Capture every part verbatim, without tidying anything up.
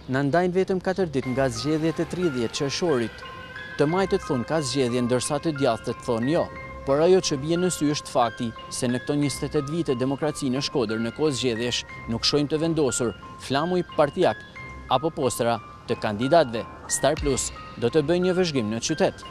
Në ndajnë vetëm katër ditë nga zgjedhjet e tridhjetë qershorit. Të majtët thonë ka zgjedhje ndërsa të djathtët thonë jo, por ajo që bie në sy është fakti se në këto njëzet e tetë vite demokraci në Shkodër në kohë zgjedhjesh nuk shojnë të vendosur flamuj partijak apo postera të kandidatëve. Star Plus do të bëjë një vëzhgim në qytet.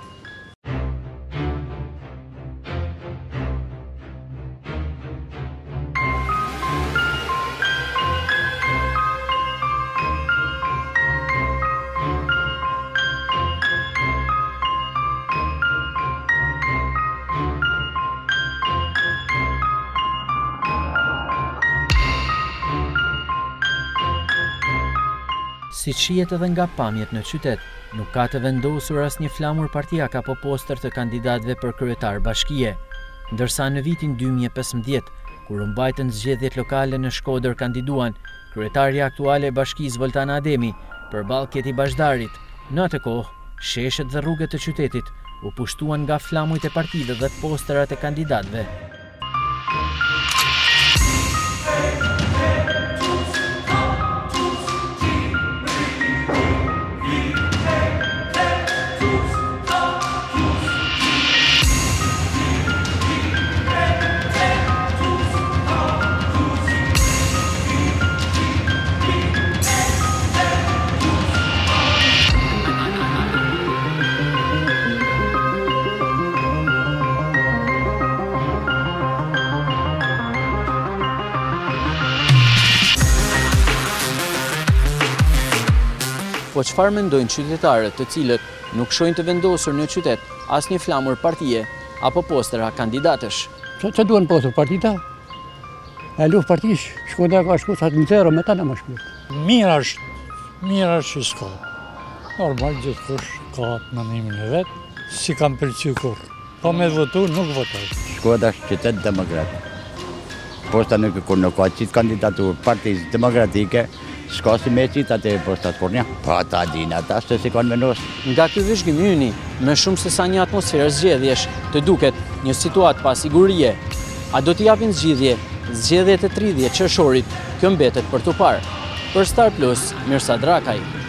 Si shihet edhe nga pamjet në qytet, nuk ka të vendosur asnjë flamur partijak apo poster të kandidatëve për kryetar bashkie, ndërsa në vitin dy mijë e pesëmbëdhjetë, kur u mbajtën zgjedhjet lokale në Shkodër, kandiduan kryetarja aktuale e bashkisë Voltana Ademi përballë Keti Bashdarit. Në atë kohë, sheshet dhe rrugët e qytetit u pushtuan nga flamujt e partive dhe posterat e kandidatëve. Po çfarë mendojnë qytetarët të cilët nuk shojnë të vendosur në qytet asnjë flamur partije apo postera kandidatësh? Që duhen poster partita? E luft partish, Shkodra ka shku sa të zero me ta në më shkurt. Mirë është, mirë është që s'ka. Normal gjithkush ka mendimin e vet, si kam pëlqyer kur. Po me votu nuk votoj. Shkodra është qytet demokrat. Posta nuk kur nuk ka qitë kandidaturë partisë demokratike, s'ka si me qitë atë postat kur një. Po ata din ata se si kanë vendos. Nga ky vëzhgim yni, më shumë se sa një atmosferë zgjedhjesh, të duket një situatë pa sigurie. A do t'i japin zgjidhje zgjedhjet e tridhjetë qershorit? Kjo mbetet për tu parë. Për Star Plus, Mirsad Rakaj.